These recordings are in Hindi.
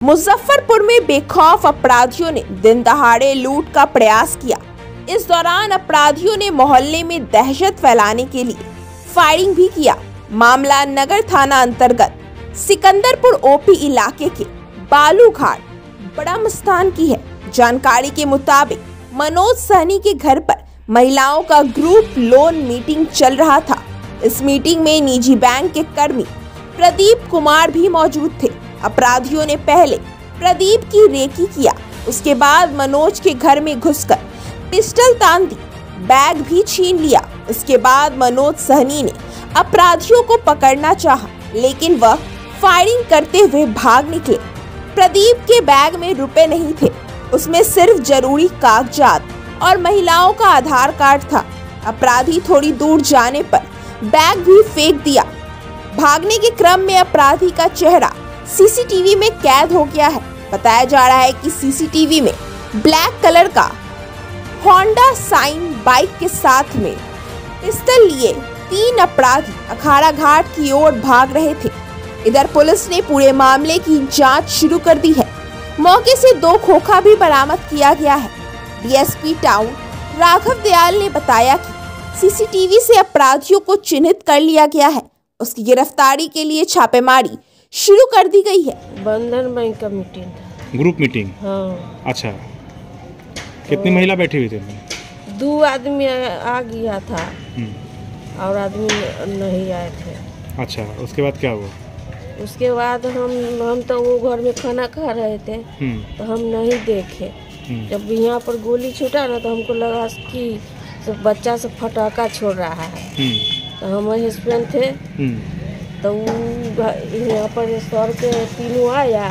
मुजफ्फरपुर में बेखौफ अपराधियों ने दिन दहाड़े लूट का प्रयास किया। इस दौरान अपराधियों ने मोहल्ले में दहशत फैलाने के लिए फायरिंग भी किया। मामला नगर थाना अंतर्गत सिकंदरपुर ओपी इलाके के बालू घाट बड़म स्थान की है। जानकारी के मुताबिक मनोज सहनी के घर पर महिलाओं का ग्रुप लोन मीटिंग चल रहा था। इस मीटिंग में निजी बैंक के कर्मी प्रदीप कुमार भी मौजूद थे। अपराधियों ने पहले प्रदीप की रेकी किया, उसके बाद मनोज के घर में घुसकर पिस्टल तान दी, बैग भी छीन लिया। इसके बाद मनोज सहनी ने अपराधियों को पकड़ना चाहा, लेकिन वह फायरिंग करते हुए भाग निकले। प्रदीप के बैग में रुपए नहीं थे, उसमें सिर्फ जरूरी कागजात और महिलाओं का आधार कार्ड था। अपराधी थोड़ी दूर जाने पर बैग भी फेंक दिया। भागने के क्रम में अपराधी का चेहरा सीसीटीवी में कैद हो गया है। बताया जा रहा है कि सीसीटीवी में ब्लैक कलर का होंडा साइन बाइक के साथ में पिस्टल लिए 3 अपराधी अखाड़ा घाट की ओर भाग रहे थे। इधर पुलिस ने पूरे मामले की जांच शुरू कर दी है। मौके से 2 खोखा भी बरामद किया गया है। डीएसपी टाउन राघव दयाल ने बताया कि सीसीटीवी से अपराधियों को चिन्हित कर लिया गया है। उसकी गिरफ्तारी के लिए छापेमारी शुरू कर दी गई है। बंधन बैंक का मीटिंग था। Group meeting? हाँ। अच्छा, कितनी महिला बैठी हुई थी? 2 आदमी आ गया था और आदमी नहीं आए थे। अच्छा, उसके बाद क्या हुआ? उसके बाद हम तो वो घर में खाना खा रहे थे तो हम नहीं देखे। जब यहाँ पर गोली छूटा ना तो हमको लगा कि सब बच्चा सब फटाका छोड़ रहा है। तो हम हस्बैंड थे तो यहाँ पर सर के तीनों आया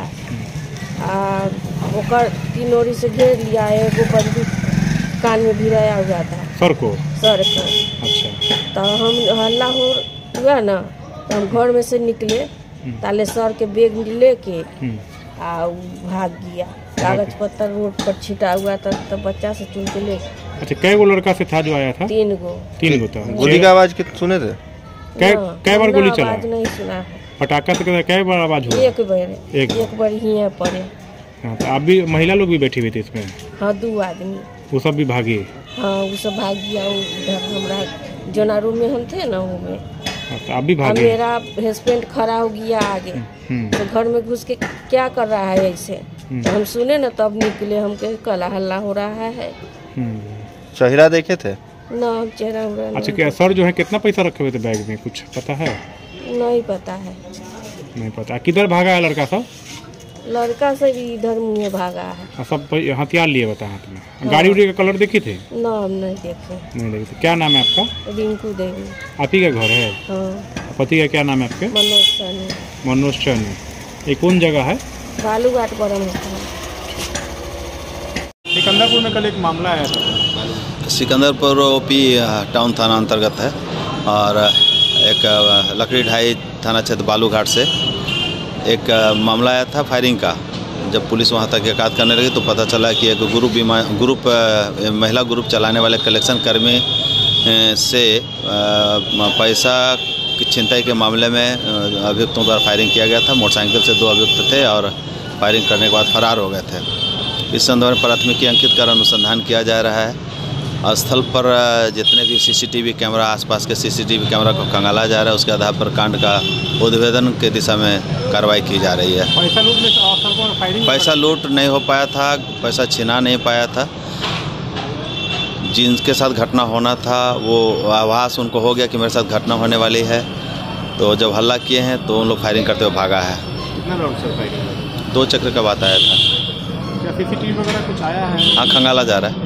और ओकर 3 ओरी से घेर लिया। एगो बंदूक कान में भिराया हुआ था सर को। अच्छा। तो हम हल्ला हुआ ना तो हम घर में से निकले, ताले सर के बैग लेके आ भाग गया। कागज पत्तर रोड पर छिटा हुआ था तो बच्चा से चुन के ले। अच्छा, कै गो लड़का से था जो आया था? 3 गो। 3 गो था। गोली का आवाज सुने थे? कै बार गोली चला? आवाज नहीं सुना। पटाखा से कै बार आवाज हुआ? एक बार ही है पड़े। हाँ, तो आप भी महिला लोग भी बैठी हुई थी इसमें? हाँ, 2 आदमी। वो सब भी भागे? हाँ, वो सब भाग गया। उधर हमारा जना रूम में हम थे ना वो में। तो आप भी भागे? मेरा हस्बैंड खड़ा हो गया आगे तो घर में घुस के क्या कर रहा है ऐसे। तो हम सुने ना तब निकले, हम के कला हल्ला हो रहा है। चेहरा देखे थे ना? हम चेहरा। अच्छा, क्या सर जो है कितना पैसा रखे हुए थे बैग में, कुछ पता है? नहीं पता है। नहीं पता। किधर भागा है लड़का सब? लड़का से भी इधर मुँह भागा है। सब हथियार लिए बता हाथ में? हाँ। गाड़ी उड़ी का कलर देखी थी? ना, हम नहीं देखे। नहीं देखे। क्या नाम है आपका? रिंकू देवी। आप ही का घर है? हाँ। पति का क्या नाम है आपके? मनोज सहनी। मनोज सहनी। ये कौन जगह है? बालू घाट बड़म। सिकंदरपुर में कल एक मामला आया था। सिकंदरपुर ओपी टाउन थाना अंतर्गत है और एक लकड़ी ढाई थाना क्षेत्र बालू घाट से एक मामला आया था फायरिंग का। जब पुलिस वहां तक एकात करने लगी तो पता चला कि एक महिला ग्रुप चलाने वाले कलेक्शन कर्मी से पैसा की छिनताई के मामले में अभियुक्तों द्वारा फायरिंग किया गया था। मोटरसाइकिल से 2 अभियुक्त थे और फायरिंग करने के बाद फरार हो गए थे। इस संदर्भ में प्राथमिकी अंकित कर अनुसंधान किया जा रहा है। स्थल पर जितने भी सीसीटीवी कैमरा, आसपास के सीसीटीवी कैमरा को खंगाला जा रहा है। उसके आधार पर कांड का उद्भेदन के दिशा में कार्रवाई की जा रही है। पैसा लूट नहीं हो पाया था, पैसा छिना नहीं पाया था। जिनके साथ घटना होना था वो आभास उनको हो गया कि मेरे साथ घटना होने वाली है, तो जब हल्ला किए हैं तो उन लोग फायरिंग करते हुए भागा है। कितना राउंड से फायरिंग? 2 चक्र का बात आया था। क्या सीसीटीवी वगैरह कुछ आया है? हाँ, खंगाला जा रहा है।